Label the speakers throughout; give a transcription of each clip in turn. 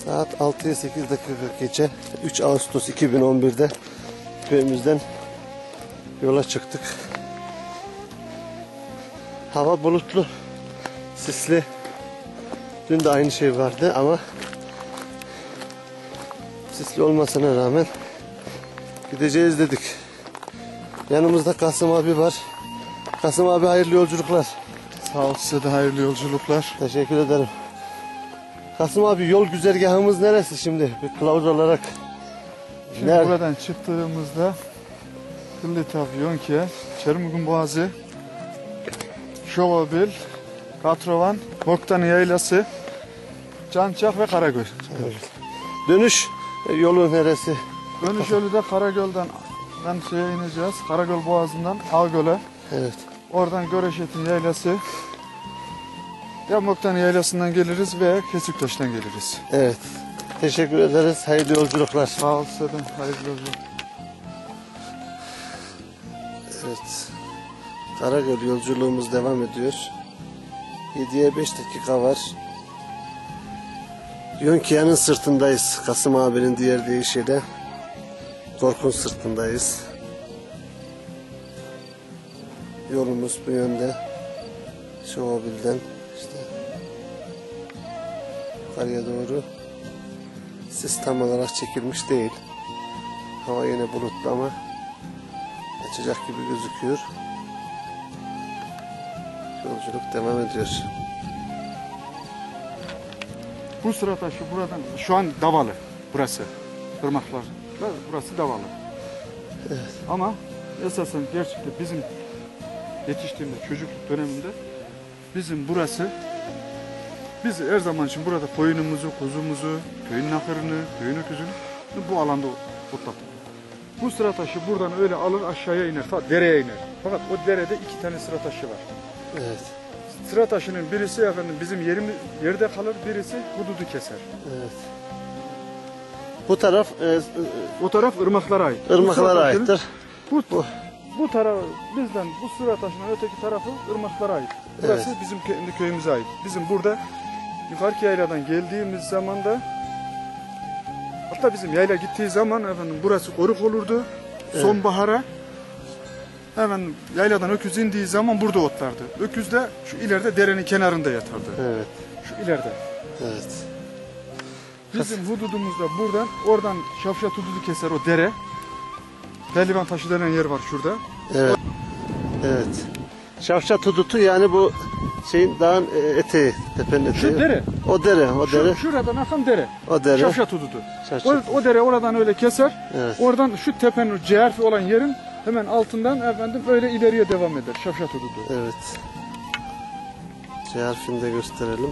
Speaker 1: Saat 6'ya 8 dakika geçe 3 Ağustos 2011'de köyümüzden yola çıktık. Hava bulutlu, sisli. Dün de aynı şey vardı ama sisli olmasına rağmen gideceğiz dedik. Yanımızda Kasım abi var. Kasım abi hayırlı yolculuklar.
Speaker 2: Sağ ol, size de hayırlı yolculuklar.
Speaker 1: Teşekkür ederim. Kasım abi yol güzergahımız neresi şimdi? Bir kılavuz olarak.
Speaker 2: Şimdi buradan çıktığımızda Kıllıtav, Yonke, Çermugun Boğazı, Şovabil, Katrovan, Boktanı Yaylası, Cançak ve Karagöl.
Speaker 1: Evet. Dönüş yolu neresi?
Speaker 2: Dönüş yolu da Karagöl'den şeye ineceğiz. Karagöl Boğazı'ndan Ağgöl'e.
Speaker 1: Evet.
Speaker 2: Oradan Göreşet'in yaylası. Ya Moktanı Yaylası'ndan geliriz veya Kesiktaş'tan geliriz.
Speaker 1: Evet. Teşekkür ederiz. Hayırlı yolculuklar.
Speaker 2: Sağ ol, size de hayırlı yolculuklar.
Speaker 1: Evet. Karagöl yolculuğumuz devam ediyor. 7'ye 5 dakika var. Yonkia'nın sırtındayız. Kasım abinin diğer deyişiyle Korkun sırtındayız. Yolumuz bu yönde. Şovabil'den işte yukarıya doğru. Sis tam olarak çekilmiş değil. Hava yine bulutlu ama açacak gibi gözüküyor. Yolculuk devam ediyor.
Speaker 2: Bu sıra taşı buradan şu an Davalı burası. Irmaklar. Burası Davalı.
Speaker 1: Evet.
Speaker 2: Ama esasen gerçekten bizim yetiştiğimiz çocukluk döneminde bizim burası, biz her zaman için burada koyunumuzu, kuzumuzu, köyün nakırını, köyün öküzünü bu alanda otlattık. Bu sıra taşı buradan öyle alır aşağıya iner, dereye iner. Fakat o derede 2 tane sıra taşı var.
Speaker 1: Evet.
Speaker 2: Sıra taşının birisi efendim bizim yerde kalır, birisi hududu keser.
Speaker 1: Evet. Bu taraf
Speaker 2: O taraf ırmaklara ait.
Speaker 1: ırmaklara aittir.
Speaker 2: Bu taraf bizden, bu sıra taşının öteki tarafı ırmaklara ait. Burası
Speaker 1: Evet.
Speaker 2: bizim kendi köyümüze ait. Bizim burada yukarı yayladan geldiğimiz zaman da, hatta bizim yayla gittiği zaman efendim burası koruk olurdu.
Speaker 1: Evet.
Speaker 2: Sonbahara efendim yayladan öküz indiği zaman burada otlardı. Öküz de şu ileride derenin kenarında yatardı.
Speaker 1: Evet.
Speaker 2: Şu ileride.
Speaker 1: Evet.
Speaker 2: Bizim hududumuz da buradan, oradan Şafşat hududu keser o dere. Pehlivan taşı denen yer var şurada.
Speaker 1: Evet. Evet. Şavşat hudutu yani bu şeyin dağın eteği, tepenin eteği.
Speaker 2: Şu dere.
Speaker 1: O dere, o dere.
Speaker 2: Şuradan akan dere.
Speaker 1: O dere.
Speaker 2: Şafşat hududu.
Speaker 1: Şavşat.
Speaker 2: O dere oradan öyle keser.
Speaker 1: Evet.
Speaker 2: Oradan şu tepenin C harfi olan yerin hemen altından efendim öyle ileriye devam eder. Şafşat hududu.
Speaker 1: Evet. C harfini de gösterelim.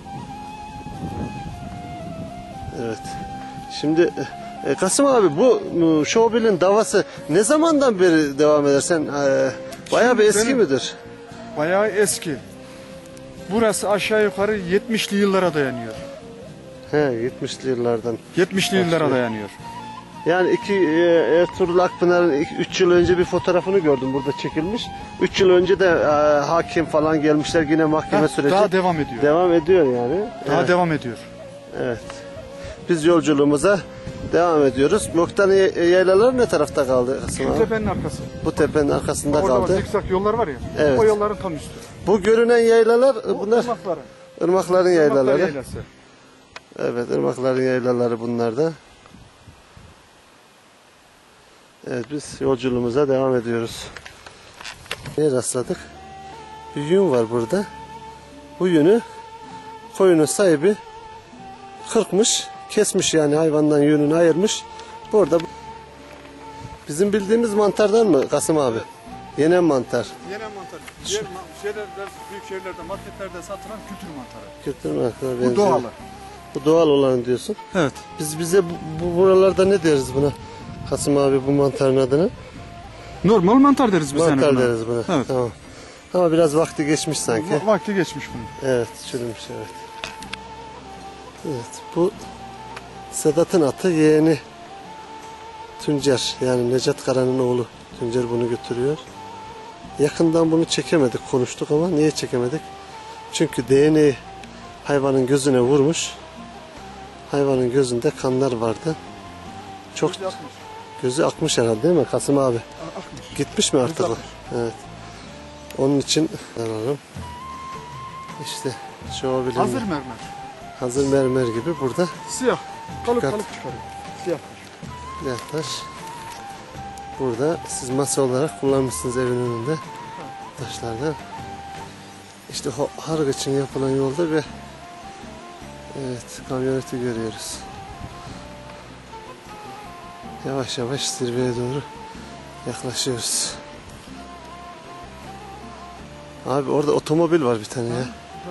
Speaker 1: Evet. Şimdi Kasım abi bu Şovabil'in davası ne zamandan beri devam eder? Sen bayağı bir eski midir?
Speaker 2: Bayağı eski. Burası aşağı yukarı 70'li yıllara dayanıyor.
Speaker 1: He, 70'li yıllardan.
Speaker 2: 70'li yıllara dayanıyor.
Speaker 1: Yani Ertuğrul Akpınar'ın 3 yıl önce bir fotoğrafını gördüm burada çekilmiş. 3 yıl önce de hakim falan gelmişler yine mahkeme süreci.
Speaker 2: Daha devam ediyor.
Speaker 1: Devam ediyor yani.
Speaker 2: Daha
Speaker 1: Evet.
Speaker 2: devam ediyor.
Speaker 1: Evet. Biz yolculuğumuza devam ediyoruz. Moktanı yaylaları ne tarafta kaldı Kasım
Speaker 2: Şu
Speaker 1: abi?
Speaker 2: tepenin arkası.
Speaker 1: Bu tepenin arkasında
Speaker 2: Orada
Speaker 1: kaldı.
Speaker 2: var, zikzak yollar var ya.
Speaker 1: Evet.
Speaker 2: O yolların tam üstü.
Speaker 1: Bu görünen yaylalar bunlar
Speaker 2: Irmakları.
Speaker 1: ırmakların yaylaları.
Speaker 2: Irmaklar yaylası.
Speaker 1: Evet, ırmakların yaylaları bunlar da. Evet, biz yolculuğumuza devam ediyoruz. Neye rastladık? Bir yün var burada. Bu yünü koyunun sahibi kırkmış, kesmiş yani hayvandan yününü ayırmış. Burada bizim bildiğimiz mantardan mı Kasım abi? Yenen mantar.
Speaker 2: Yenen mantar. Diğer büyük şehirlerde, marketlerde satılan kültür mantarı.
Speaker 1: Kültür mantarı
Speaker 2: Bu
Speaker 1: benziyor.
Speaker 2: doğalı.
Speaker 1: Bu doğal olan diyorsun.
Speaker 2: Evet.
Speaker 1: Bize bu buralarda ne deriz buna? Kasım abi bu mantarın adını?
Speaker 2: Normal mantar deriz biz
Speaker 1: Mantar
Speaker 2: yani buna.
Speaker 1: deriz buna.
Speaker 2: Evet.
Speaker 1: Tamam. Ama biraz vakti geçmiş sanki.
Speaker 2: Vakti geçmiş bunun.
Speaker 1: Evet, çürümüş evet. Evet, bu Sedat'ın atı yeğeni Tuncer, yani Necat Kara'nın oğlu. Tuncer bunu götürüyor. Yakından bunu çekemedik, konuştuk ama niye çekemedik? Çünkü değneği hayvanın gözüne vurmuş. Hayvanın gözünde kanlar vardı. Çok gözü akmış herhalde değil mi Kasım abi?
Speaker 2: Akmış.
Speaker 1: Gitmiş mi artık o?
Speaker 2: akmış.
Speaker 1: Evet. Onun için alalım. İşte çoğu bilinmiyor.
Speaker 2: Hazır mermer.
Speaker 1: Hazır mermer gibi burada
Speaker 2: Siyah. Kalıp
Speaker 1: Dikkat.
Speaker 2: kalıp çıkarıyor. Siyah.
Speaker 1: yaklaş. Burada siz masa olarak kullanmışsınız evin önünde taşlardan. İşte o harg için yapılan yolda bir evet kamyoneti görüyoruz. Yavaş yavaş zirveye doğru yaklaşıyoruz. Abi orada otomobil var bir tane ya.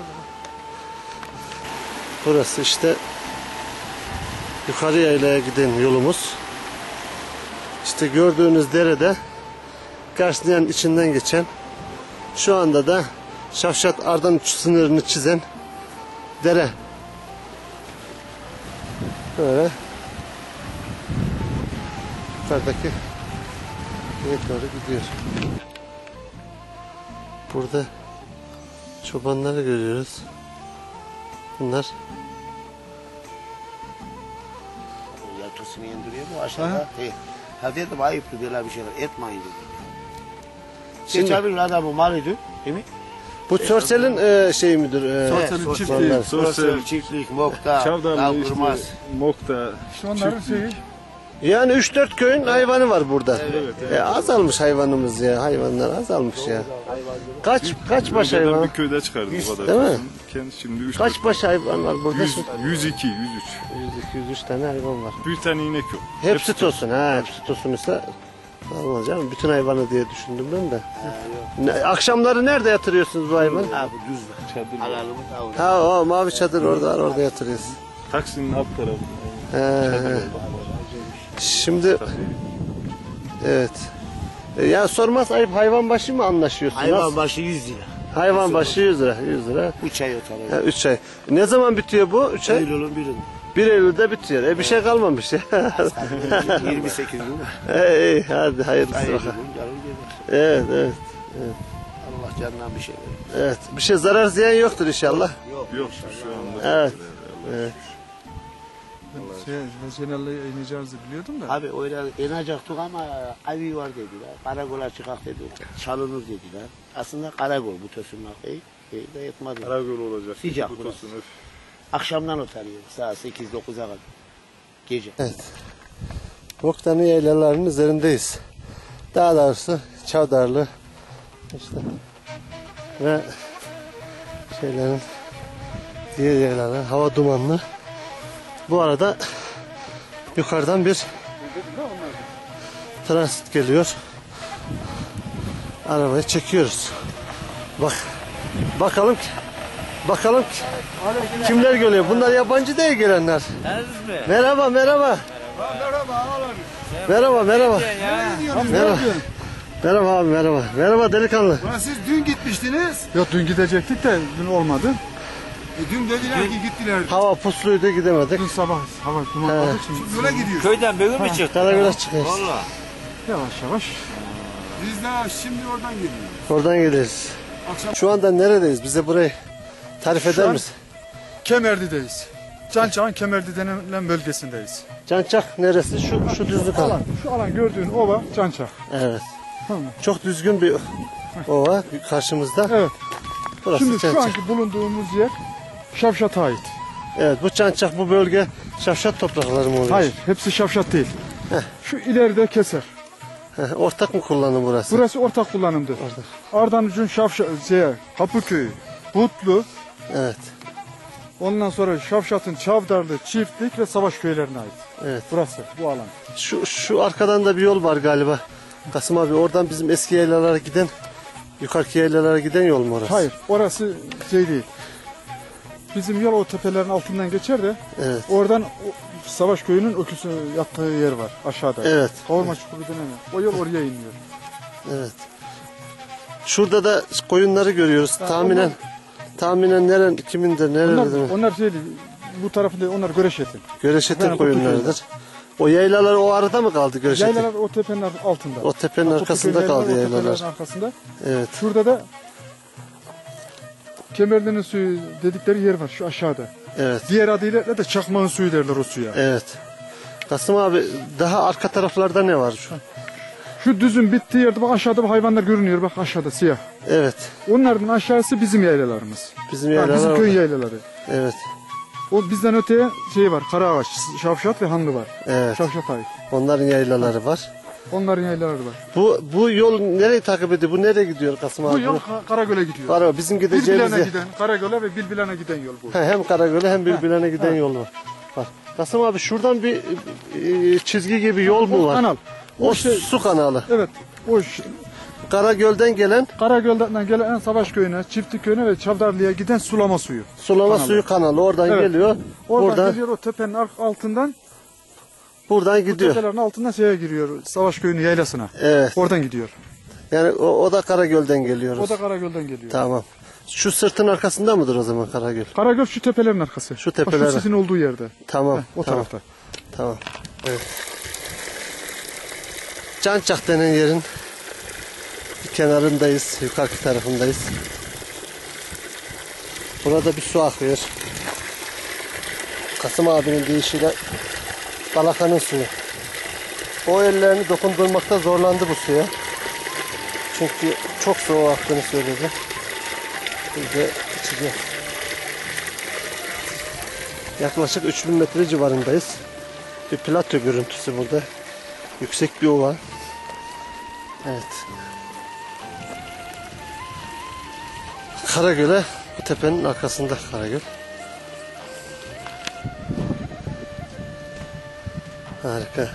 Speaker 1: Burası işte yukarı yaylaya giden yolumuz. İşte gördüğünüz derede Garsniyan içinden geçen, şu anda da Şavşat Ardanuç sınırını çizen dere. Böyle yukarıdaki yere doğru gidiyor. Burada çobanları görüyoruz. Bunlar
Speaker 3: Yatısını indiriyor mu aşağıda? Ha dedim ayıptı böyle bir şeyler etmeyin dedim.
Speaker 1: Şimdi-
Speaker 3: Geçen bir adamın malıydı değil mi?
Speaker 1: bu Törsel'in şey midir?
Speaker 2: Törsel'in
Speaker 3: sosyal-
Speaker 2: çiftliği.
Speaker 3: Sosyal çiftlik, mokta,
Speaker 2: Çavdarlı
Speaker 3: kavurmaz.
Speaker 2: işte, Mokta. İşte onların şeyi.
Speaker 1: Yani 3-4 köyün hayvanı var burada.
Speaker 2: Evet.
Speaker 1: Azalmış hayvanımız ya. Hayvanlar azalmış ya. Kaç baş
Speaker 4: Önceden
Speaker 1: hayvan?
Speaker 4: bir köyde çıkardı bu kadar.
Speaker 1: Değil mi?
Speaker 4: Kendi şimdi 3
Speaker 1: Kaç baş hayvan var burada?
Speaker 4: 102, 103.
Speaker 1: 100-203 tane hayvan var.
Speaker 4: Bir tane inek yok.
Speaker 1: Hepsi tosun ha. Hepsi tosun ise olmaz canım. Bütün hayvanı diye düşündüm ben de. Akşamları nerede yatırıyorsunuz bu hayvan?
Speaker 3: Ha bu düz var.
Speaker 4: Çadır var.
Speaker 3: Alalımız avlu.
Speaker 1: Ha o mavi çadır orada var, orada yatırıyoruz.
Speaker 4: Taksinin alt tarafı.
Speaker 1: He. Şimdi evet. Ya sormaz ayıp, hayvan başı mı anlaşıyorsunuz?
Speaker 3: Hayvan başı 100 lira.
Speaker 1: Hayvan başı 100 lira. 100 lira.
Speaker 3: 3 ay otar.
Speaker 1: 3 ay. Ne zaman bitiyor bu? 3 ay?
Speaker 3: Eylül'ün birinde.
Speaker 1: 1 Eylül'de bitiyor. Bir şey kalmamış ya.
Speaker 3: 28 gün var.
Speaker 1: İyi hadi hayırlısı
Speaker 3: Hayırlı
Speaker 1: bakalım.
Speaker 3: gün yarın gelir.
Speaker 1: Evet evet.
Speaker 3: Allah canından bir şey verir.
Speaker 1: Evet. Bir şey zarar ziyan yoktur inşallah.
Speaker 3: Yok.
Speaker 4: Şu anda.
Speaker 1: Evet. Evet.
Speaker 2: Vejenerle ineceğinizi biliyordum da.
Speaker 3: Abi öyle inecektik ama avi var dediler. Karakola çıkak dediler. Çalınır dediler. Aslında karakol bu tosunmak değil. De yetmedi.
Speaker 4: Karagöl olacak.
Speaker 3: Sıcak
Speaker 4: Bu
Speaker 3: burası.
Speaker 4: tosun, öf.
Speaker 3: Akşamdan otarıyor. Saat 8-9'a kadar. Gece.
Speaker 1: Evet. Boktanı yaylalarının üzerindeyiz. Daha doğrusu Çavdarlı işte ve şeylerin diğer yerlerden hava dumanlı. Bu arada yukarıdan bir transit geliyor. Arabayı çekiyoruz. Bakalım kimler geliyor? Bunlar yabancı değil gelenler. Merhaba. Merhaba abi merhaba. Merhaba delikanlı.
Speaker 5: Ulan siz dün gitmiştiniz.
Speaker 2: Yok dün gidecektik de dün olmadı.
Speaker 5: Dün dediler ki gittiler.
Speaker 1: Hava pusluydu gidemedik.
Speaker 2: Dün sabah hava dumanladı şimdi.
Speaker 5: Yola gidiyor.
Speaker 3: Köyden bugün mü çıktı?
Speaker 1: Karagöl'e çıkıyoruz.
Speaker 2: Yavaş yavaş.
Speaker 5: Biz daha şimdi oradan geliyoruz.
Speaker 1: Oradan geliriz.
Speaker 5: Akşam
Speaker 1: Şu anda neredeyiz? Bize burayı tarif eder
Speaker 2: an-
Speaker 1: misin?
Speaker 2: Kemerli'deyiz. Cançağ'ın Kemerli denilen bölgesindeyiz.
Speaker 1: Cancak neresi? Şu düzlük alan.
Speaker 2: Şu alan gördüğün ova Cançak.
Speaker 1: Evet.
Speaker 2: Tamam.
Speaker 1: Çok düzgün bir ova karşımızda.
Speaker 2: Evet.
Speaker 1: Burası
Speaker 2: Şimdi şu
Speaker 1: Cancak.
Speaker 2: anki bulunduğumuz yer Şavşat'a ait.
Speaker 1: Evet bu Cancak bu bölge Şavşat toprakları mı oluyor?
Speaker 2: Hayır, hepsi Şavşat değil. Şu ileride Keser.
Speaker 1: Ortak mı kullanım burası?
Speaker 2: Burası ortak kullanımdır. Ardanuç'un Kapıköy'ü, Butlu,
Speaker 1: Evet.
Speaker 2: ondan sonra Şavşat'ın Çavdarlı, Çiftlik ve Savaş köylerine ait.
Speaker 1: Evet.
Speaker 2: Burası, bu alan.
Speaker 1: Şu arkadan da bir yol var galiba. Kasım abi oradan bizim eski yaylalara giden, yukarıki yaylalara giden yol mu orası?
Speaker 2: Hayır, orası şey değil. Bizim yol o tepelerin altından geçer de
Speaker 1: Evet.
Speaker 2: oradan Savaş köyünün öküsü yattığı yer var aşağıda.
Speaker 1: Evet.
Speaker 2: Kavurma çukuru denen. O yol oraya iniyor.
Speaker 1: Evet. Şurada da koyunları görüyoruz. Tahminen kimindir, nerededir?
Speaker 2: Onlar şey değil, bu tarafında onlar Göreşet'in.
Speaker 1: Göreşetin
Speaker 2: Yani bu
Speaker 1: koyunlarıdır. O yaylalar o arada mı kaldı Göreşetin?
Speaker 2: Yaylalar o tepenin altında.
Speaker 1: O tepenin
Speaker 2: Bak,
Speaker 1: arkasında
Speaker 2: Kutluköy
Speaker 1: kaldı
Speaker 2: o
Speaker 1: yaylalar.
Speaker 2: tepelerin arkasında.
Speaker 1: Evet.
Speaker 2: Şurada da Kemerli'nin suyu dedikleri yer var şu aşağıda.
Speaker 1: Evet.
Speaker 2: Diğer adıyla da çakmağın suyu derler o suya.
Speaker 1: Evet. Kasım abi daha arka taraflarda ne var şu?
Speaker 2: Şu düzün bittiği yerde bak aşağıda bu hayvanlar görünüyor bak aşağıda siyah.
Speaker 1: Evet.
Speaker 2: Onların aşağısı bizim yaylalarımız.
Speaker 1: Bizim
Speaker 2: Ha,
Speaker 1: yerler
Speaker 2: bizim
Speaker 1: var.
Speaker 2: köyün yaylaları.
Speaker 1: Evet.
Speaker 2: O bizden öteye şey var Karaağaç, Şavşat ve Hanlı var.
Speaker 1: Evet.
Speaker 2: Şavşat ait.
Speaker 1: Onların yaylaları var.
Speaker 2: Onların yaylaları var.
Speaker 1: Bu yol nereyi takip ediyor? Bu nereye gidiyor Kasım abi?
Speaker 2: Bu yol Karagöl'e gidiyor.
Speaker 1: Var bizim gideceğimiz
Speaker 2: Bilbilen'e
Speaker 1: yer.
Speaker 2: giden, Karagöl'e ve Bilbilen'e giden yol bu.
Speaker 1: Hem Karagöl'e hem Bilbilen'e giden yol var. Bak Kasım abi şuradan bir çizgi gibi yol mu var?
Speaker 2: Kanal.
Speaker 1: O su kanalı.
Speaker 2: Evet. O
Speaker 1: Karagöl'den gelen
Speaker 2: Karagöl'den gelen Savaş Köyü'ne, Çiftlik Köyü'ne ve Çavdarlı'ya giden sulama suyu.
Speaker 1: sulama
Speaker 2: Kanalı.
Speaker 1: suyu kanalı oradan
Speaker 2: Evet.
Speaker 1: geliyor.
Speaker 2: Oradan
Speaker 1: Buradan
Speaker 2: geliyor o tepenin altından,
Speaker 1: buradan gidiyor.
Speaker 2: tepelerin altından şeye giriyor. Savaş Köyü'nün yaylasına.
Speaker 1: Evet.
Speaker 2: Oradan gidiyor.
Speaker 1: Yani o da Karagöl'den geliyoruz.
Speaker 2: O da Karagöl'den geliyor.
Speaker 1: Tamam. Şu sırtın arkasında mıdır o zaman Karagöl?
Speaker 2: Karagöl şu tepelerin arkası.
Speaker 1: Şu
Speaker 2: Bak,
Speaker 1: tepeler.
Speaker 2: şu sisin olduğu yerde.
Speaker 1: Tamam.
Speaker 2: Heh, o
Speaker 1: tamam.
Speaker 2: tarafta.
Speaker 1: Tamam. Evet. Cancak denen yerin bir kenarındayız. Yukarı tarafındayız. Burada bir su akıyor. Kasım abinin deyişiyle Balakanın suyu. O ellerini dokundurmakta zorlandı bu suya. Çünkü çok soğuk aktığını söyledi. Biz de içeceğiz. Yaklaşık 3000 metre civarındayız. Bir plato görüntüsü burada. Yüksek bir ova. Evet. Karagöl'e bu tepenin arkasında Karagöl. Harika.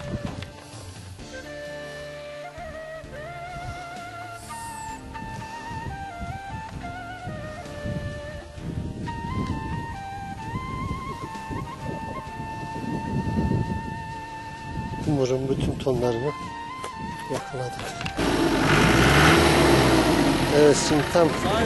Speaker 1: Umarım bütün tonlarını yakaladık. Evet şimdi tam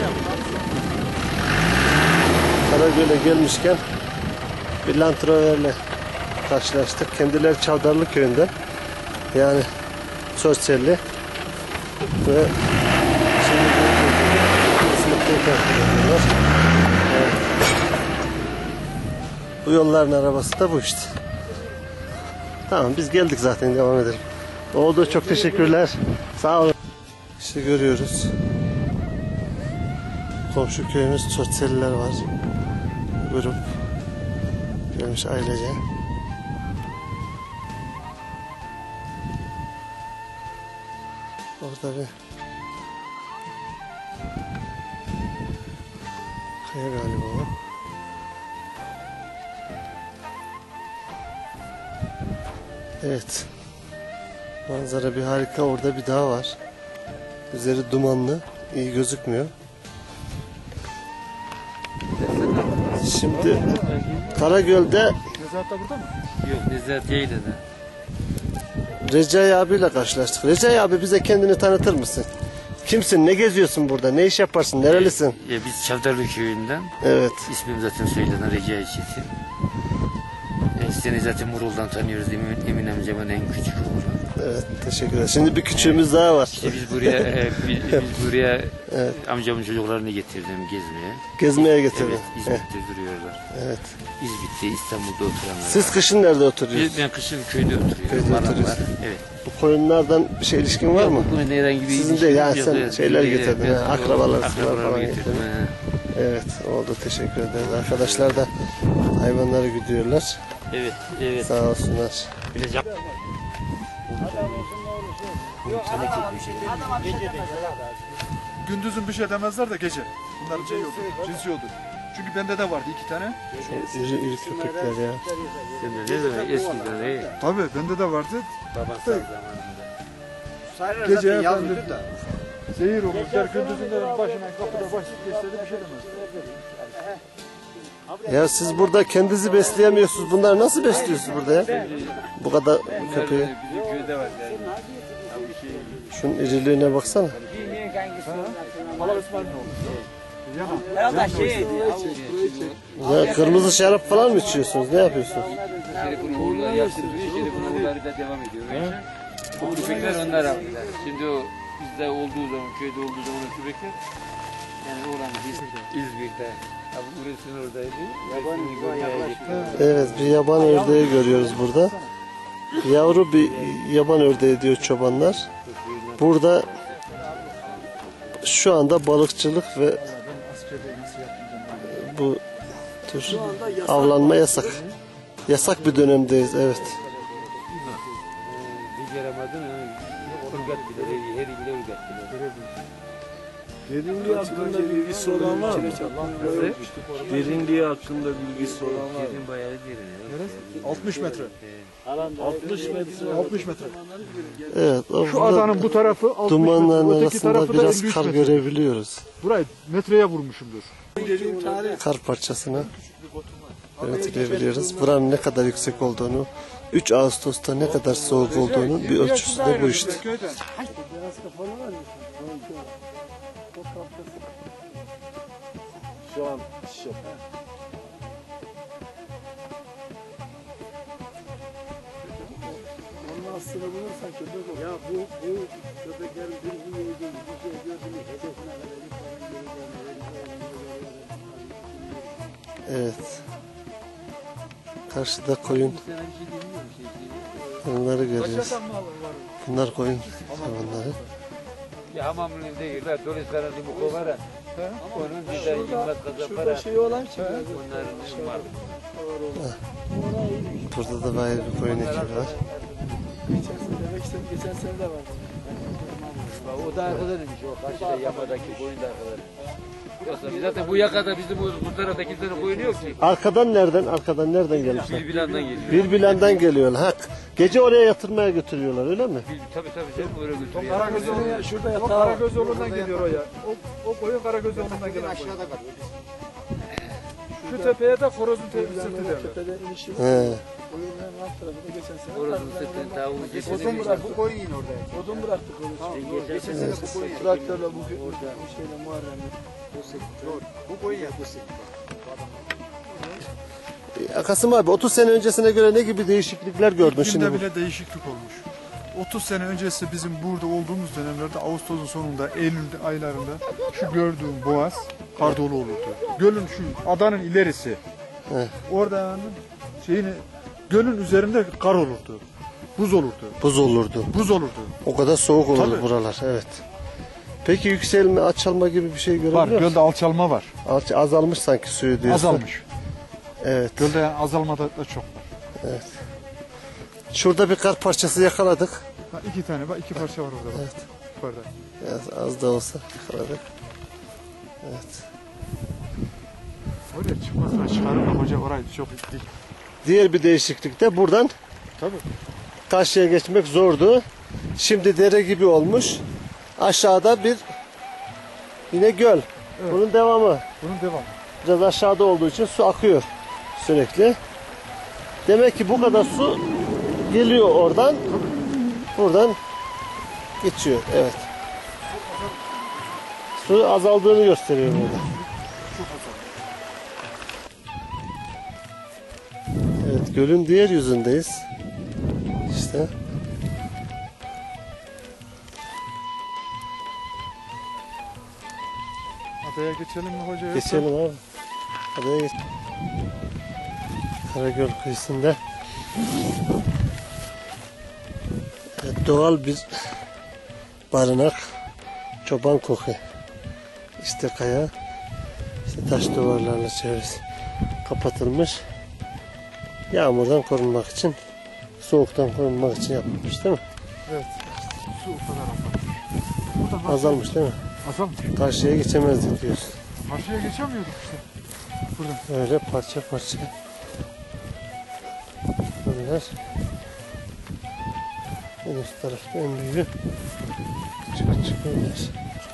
Speaker 1: Karagöl'e gelmişken bir Land Rover'le karşılaştık. Kendileri Çavdarlı köyünden. Yani Çorçelli ve şimdi İsmet'te takip ediyorlar. Evet. Bu yolların arabası da bu işte. Tamam biz geldik zaten devam edelim. Oldu çok teşekkürler. Sağ olun. İşte görüyoruz. Komşu köyümüz Çorçeliler var. Grup. Gelmiş ailece. Orada bir kaya galiba o. Evet. Manzara bir harika. Orada bir dağ var. Üzeri dumanlı. İyi gözükmüyor. Şimdi Karagöl'de
Speaker 2: Nezahat da burada mı?
Speaker 6: Yok Nezahat Yayla'da.
Speaker 1: Recai abiyle karşılaştık. Recai abi bize kendini tanıtır mısın? Kimsin? Ne geziyorsun burada? Ne iş yaparsın? Nerelisin?
Speaker 6: Biz Çavdarlı köyünden.
Speaker 1: Evet.
Speaker 6: İsmim zaten söylenen Recai Çetin. Seni zaten Murul'dan tanıyoruz. Emin amcamın en küçük oğlu.
Speaker 1: Evet. Teşekkür ederim. Şimdi bir küçüğümüz daha var.
Speaker 6: İşte biz buraya amcamın çocuklarını getirdim gezmeye.
Speaker 1: Gezmeye getirdim.
Speaker 6: Evet, İzmit'te duruyorlar.
Speaker 1: Evet.
Speaker 6: İzmit'te, İstanbul'da oturanlar.
Speaker 1: Siz kışın nerede oturuyorsunuz?
Speaker 6: Ben kışın köyde oturuyorum.
Speaker 1: Köyde
Speaker 6: Baran
Speaker 1: oturuyorsun.
Speaker 6: var. Evet.
Speaker 1: Bu koyunlardan bir şey ilişkin var mı?
Speaker 6: Bu herhangi bir
Speaker 1: Sizin de
Speaker 6: ilişkimiz
Speaker 1: yani
Speaker 6: yok.
Speaker 1: sen
Speaker 6: Evet,
Speaker 1: şeyler
Speaker 6: evet,
Speaker 1: getirdin.
Speaker 6: evet,
Speaker 1: ha, akrabalar falan
Speaker 6: akrabalarımı getirdim.
Speaker 1: getirdin.
Speaker 6: Ha.
Speaker 1: Evet oldu teşekkür ederiz. Arkadaşlar da hayvanları güdüyorlar.
Speaker 6: Evet, evet.
Speaker 1: Sağ olsunlar.
Speaker 2: Gündüzün bir şey demezler de gece. Bunların şey yoldur, cinsi yoldur. Çünkü bende de vardı 2 tane.
Speaker 1: İri, iri köpekler ya.
Speaker 6: Sen de ne demek eskiden değil.
Speaker 2: Tabii bende de vardı.
Speaker 6: Babası zamanında.
Speaker 2: Gece efendim zehir olur. Der gündüzünlerin başına kapıda başlık geçseydi bir şey demez.
Speaker 1: Ya siz burada kendinizi besleyemiyorsunuz. Bunları nasıl besliyorsunuz burada ya? Bu kadar köpeği.
Speaker 6: Bizim köyde var yani.
Speaker 1: Şunun iriliğine baksana.
Speaker 2: Hala İsmail'in oğlu.
Speaker 1: Ya kırmızı şarap falan mı içiyorsunuz? Ne yapıyorsunuz?
Speaker 6: Şerif'in uğurları yaptırıyor. Şerif'in uğurları da devam ediyor. Bu köpekler onlar aldılar. Şimdi o bizde olduğu zaman, köyde olduğu zaman o köpekler yani oranın
Speaker 1: Evet, bir yaban ördeği görüyoruz burada. Yavru bir yaban ördeği diyor çobanlar. Burada şu anda balıkçılık ve bu tür avlanma yasak. Yasak bir dönemdeyiz, evet.
Speaker 4: Derinliği hakkında bilgisi olan var mı? Derinliği hakkında bilgisi olan var mı?
Speaker 5: 60 metre.
Speaker 4: 60 metre.
Speaker 5: 60 metre.
Speaker 1: Evet, o
Speaker 2: Şu
Speaker 1: burada
Speaker 2: adanın bu tarafı 60 metre,
Speaker 1: dumanların
Speaker 2: öteki
Speaker 1: arasında
Speaker 2: tarafı da
Speaker 1: biraz
Speaker 2: 53
Speaker 1: kar
Speaker 2: metre.
Speaker 1: görebiliyoruz.
Speaker 2: Burayı metreye vurmuşumdur.
Speaker 1: Kar parçasını görebiliyoruz. Buranın ne kadar yüksek olduğunu, 3 Ağustos'ta ne kadar soğuk olduğunu bir ölçüsü de bu işte.
Speaker 4: Şu an
Speaker 1: Evet. Karşıda koyun. Onları görüyoruz. Bunlar koyun hayvanları.
Speaker 6: Ya hamamın değil, turistlerin bu kovara. Onun güzel yılmaz kadar para. Onların var.
Speaker 1: Burada da bayağı bir koyun ekibi var.
Speaker 7: Geçen sene de vardı.
Speaker 6: O da arkadanmış o karşıda yamadaki koyun da arkadan. Yoksa zaten bu yakada bizim bu tarafta kimsenin koyunu yok ki.
Speaker 1: Arkadan nereden? Arkadan nereden gelmişler?
Speaker 6: Bilbilan'dan geliyor.
Speaker 1: Bilbilan'dan geliyorlar. Ha, gece oraya yatırmaya götürüyorlar öyle mi?
Speaker 6: Tabii canım öyle götürüyor.
Speaker 2: Karagözoğlu'ndan
Speaker 7: Şurada
Speaker 2: o
Speaker 7: yatağı var.
Speaker 2: Karagözoğlu'ndan geliyor o ya. O koyun Karagözoğlu'ndan gelen koyun. Şu tepeye de Horoz'un sırtı derler.
Speaker 7: Tepede inişi var.
Speaker 1: He.
Speaker 7: Oyunların alt tarafında geçen sene.
Speaker 6: Horozun sırtını tavuğun
Speaker 7: Odun
Speaker 6: cesedi.
Speaker 7: bıraktık.
Speaker 5: Bu koyun yine orada.
Speaker 7: Odun bıraktık onu.
Speaker 6: Geçen sene bu koyun.
Speaker 7: Traktörle bu şeyle Muharrem'le.
Speaker 5: Bu koyun ya.
Speaker 1: Kasım abi 30 sene öncesine göre ne gibi değişiklikler gördün şimdi?
Speaker 2: İklimde bile değişiklik olmuş. 30 sene öncesi bizim burada olduğumuz dönemlerde Ağustos'un sonunda, Eylül aylarında şu gördüğüm boğaz kar dolu olurdu. Gölün şu adanın ilerisi.
Speaker 1: Evet.
Speaker 2: Orada gölün üzerinde kar olurdu. Buz olurdu.
Speaker 1: Buz olurdu.
Speaker 2: Buz olurdu.
Speaker 1: O kadar soğuk olurdu
Speaker 2: Tabii.
Speaker 1: buralar. Evet. Peki yükselme, alçalma gibi bir şey
Speaker 2: Var,
Speaker 1: görebiliyor musun?
Speaker 2: gölde alçalma var.
Speaker 1: Azalmış sanki suyu diyorsun.
Speaker 2: Azalmış.
Speaker 1: Evet.
Speaker 2: Gölde azalma da çok var.
Speaker 1: Şurada bir kar parçası yakaladık.
Speaker 2: Ha, iki tane, bak iki parça var orada. Bak.
Speaker 1: Evet.
Speaker 2: Yukarıda.
Speaker 1: Biraz az da olsa yakaladık. Evet.
Speaker 2: Oraya çıkmasına çıkarım hoca orayı çok dik.
Speaker 1: Diğer bir değişiklik de buradan
Speaker 2: Tabii.
Speaker 1: karşıya geçmek zordu. Şimdi dere gibi olmuş. Aşağıda bir yine göl.
Speaker 2: Evet.
Speaker 1: Bunun devamı.
Speaker 2: Bunun devamı.
Speaker 1: Biraz aşağıda olduğu için su akıyor sürekli. Demek ki bu kadar su geliyor oradan. Buradan geçiyor. Evet. Su azaldığını gösteriyor burada. Evet, gölün diğer yüzündeyiz. İşte.
Speaker 2: Adaya geçelim mi hoca? yoksa?
Speaker 1: Geçelim abi. Adaya geç. Karagöl kıyısında doğal bir barınak, çoban koku. İşte kaya, işte taş duvarlarla çevresi kapatılmış. Yağmurdan korunmak için, soğuktan korunmak için yapılmış değil mi?
Speaker 2: Evet. Su o kadar azalmış. Burada bak,
Speaker 1: Azalmış değil mi?
Speaker 2: azalmış.
Speaker 1: Karşıya geçemezdik diyoruz.
Speaker 2: Karşıya geçemiyorduk işte. Burada.
Speaker 1: Öyle parça parça. Bunlar en üst tarafta en büyüğü. Çıkar çıkar.